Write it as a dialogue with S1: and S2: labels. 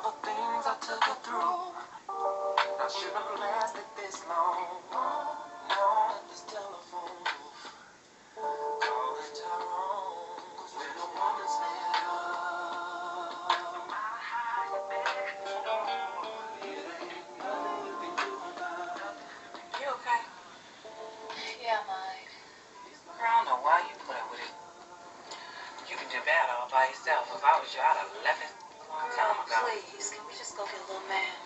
S1: the things I took her through. I shouldn't have lasted this long. Now at this telephone booth, calling Tyrone, 'cause we're the one that's made up. No matter how you been, it ain't nothing you can do about it. You okay?
S2: Yeah, mine.
S1: Girl, I don't know why you put up with it. You can do that all by yourself. If I was you, I'd have left it a long time ago.
S2: Please, can we just go get a little man?